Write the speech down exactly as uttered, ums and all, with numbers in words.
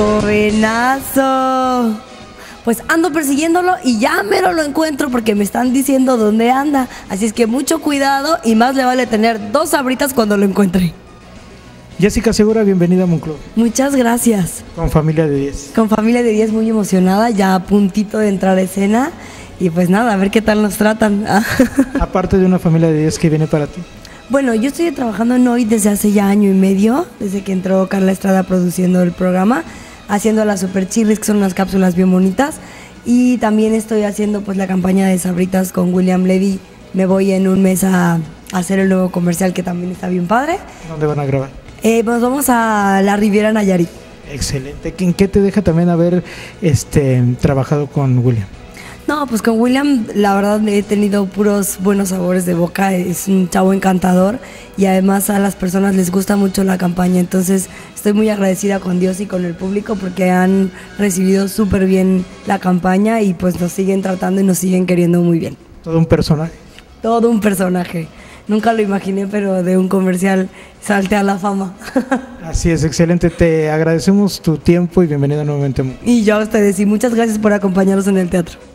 Jovenazo. Pues ando persiguiéndolo y ya mero lo encuentro porque me están diciendo dónde anda. Así es que mucho cuidado y más le vale tener dos sabritas cuando lo encuentre. Jessica Segura, bienvenida a Monclova. Muchas gracias. Con Familia de diez. Con Familia de diez, muy emocionada, ya a puntito de entrar a escena. Y pues nada, a ver qué tal nos tratan. Aparte de una Familia de diez, ¿qué viene para ti? Bueno, yo estoy trabajando en Hoy desde hace ya año y medio, desde que entró Carla Estrada produciendo el programa, haciendo las Super Chirris, que son unas cápsulas bien bonitas, y también estoy haciendo pues la campaña de Sabritas con William Levy. Me voy en un mes a, a hacer el nuevo comercial, que también está bien padre. ¿Dónde van a grabar? Eh, pues vamos a la Riviera Nayarit. Excelente. ¿En qué te deja también haber este, trabajado con William? No, pues con William la verdad he tenido puros buenos sabores de boca, es un chavo encantador y además a las personas les gusta mucho la campaña, entonces estoy muy agradecida con Dios y con el público porque han recibido súper bien la campaña y pues nos siguen tratando y nos siguen queriendo muy bien. Todo un personaje. Todo un personaje. Nunca lo imaginé, pero de un comercial salte a la fama. Así es, excelente. Te agradecemos tu tiempo y bienvenida nuevamente. Y yo a ustedes y muchas gracias por acompañarnos en el teatro.